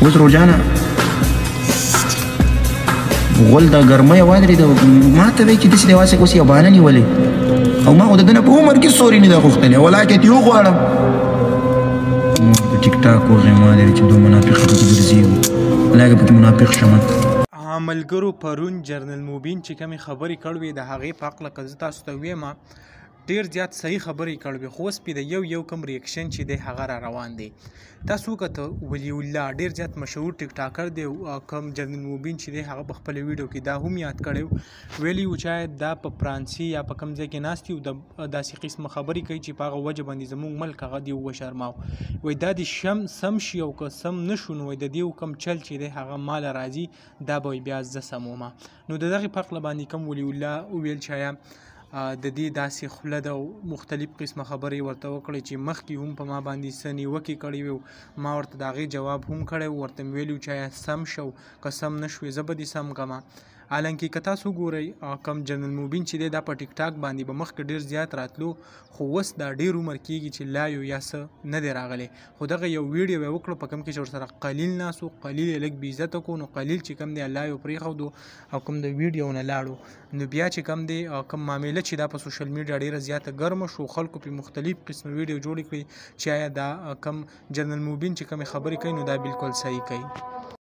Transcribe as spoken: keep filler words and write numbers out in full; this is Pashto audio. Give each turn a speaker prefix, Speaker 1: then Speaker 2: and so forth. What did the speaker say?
Speaker 1: اوس روجانه غول د ګرمۍ وادرېده ما ته وایي چې داسې دی واسې اوس یې بهانه نیولې او ما خو د ده نه په عمر کې سوري نه ده غوښتلې ولاکې تې وغواړم د ټیک ټاک وغې ما دی چې دوه منافقه پکې ګرځي ولاکې پکې منافق شمه
Speaker 2: ملګرو پرون جنرال موبین چې کومې خبرې کړې د هغې په هکله که زه تاسو ته ویم ډېر زیات صحیح خبرې کړې خو اوس پې د یو یو کم ریاکشن چې دی هغه را روان دی تاسو وکتل ولی الله ډېر زیات مشهور ټیک ټاکر دی کم جنرال موبین چې دی هغه په خپل ویډیو کې دا هم یاد کړی ویلي و چې دا په فرانسې یا په کوم ځای کې ناست یو داسې قسمه خبرې کوي چې په هغه وجه باندې زموږ ملک هغه دی وشرماو وایي دا د شم سم شي او که سم نه شو نو وایي د دې کوم چل چې دی هغه ماله راځي دا به بیا زه سمومه نو د دغې په هکله باندې کوم ولی الله وویل چې آیا د دې داسې خوله ده او مختلف قسمه خبرې ورته وکړې چې مخکې هم په ما باندې څه نیوکې کړې وي ما ورته د هغې جواب هم کړی و ورته مې ویلي و چې آیا سم شو که سم نه شوې زه به دې سم کړمه حالانکه که تاسو ګورئ کم جنرال موبین چې دی دا په ټیک ټاک باندې به مخکې ډېر زیات راتلو خو اوس دا ډېر عمر کېږي چې لا یو یا څه نه دی راغلی خو دغه یو ویډیو یې وکړو په کوم کې چې ورسره قلیل ناست و قلیل یې لږ بې عزته کړو نو قلیل چې کوم دی الله یې پرېښودو او کوم د ویډیو نه لاړو نو بیا چې کوم دی کوم معامله چې دا په سوشل میډیا ډېره زیاته ګرمه شو خلکو پرې مختلف قسم ویډیو جوړې کړي چې آیا دا کم جنرال موبین چې کومې خبرې کوي نو دا بالکل صحیح کوي